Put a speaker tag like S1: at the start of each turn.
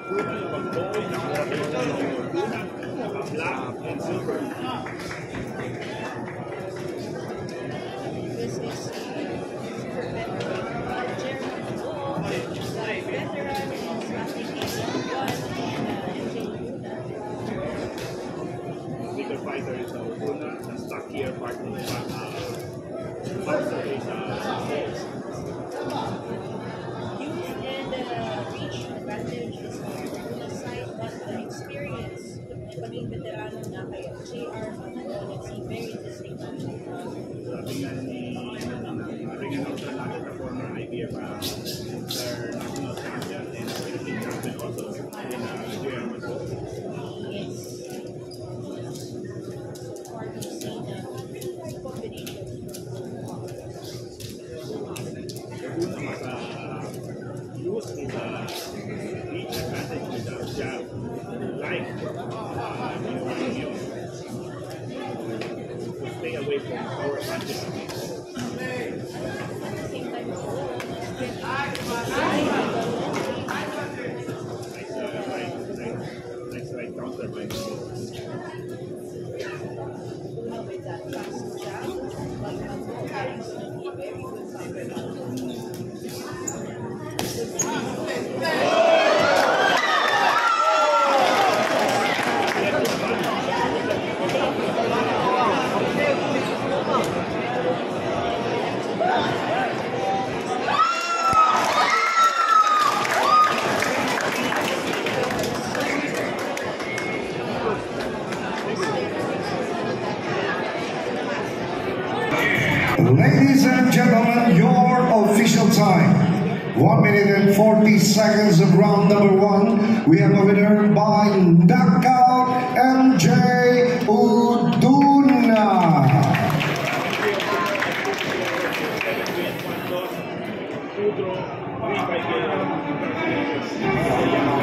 S1: Black and silver.
S2: This is super veteran. JR Magboo, veteran is MJ Uduna.
S1: Bigger fighter is Uduna, the stockier partner boxer is
S2: Youth and reach advantage is on Uduna's side, but the experience, paging veterano na kay JR Magboo, let's see, very interesting match.
S1: sabi nga ni ring announcer natin na former IBF international champion and Philippine champion also in JR Magboo.
S2: Yes. So far, we've seen pretty combinations from both.
S1: Uduna mas use his reach advantage with the jab, like to stay away from power punches. Nice right counter by Magboo.
S2: With that fast jab, but Magboo carries a very good counter.
S3: Ladies and gentlemen, your official time. 1 minute and 40 seconds of round number 1. We have a winner by knockout, MJ Uduna.